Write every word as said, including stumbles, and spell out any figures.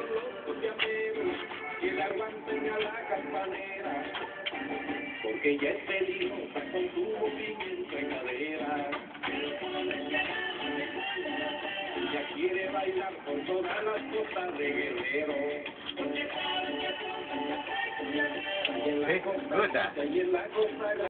los llameros que le aguanten a la campanera, porque ya es peligrosa con su movimiento en cadera. Ella quiere bailar por todas las costas de Guerrero. Sí, gusta. Y en la costa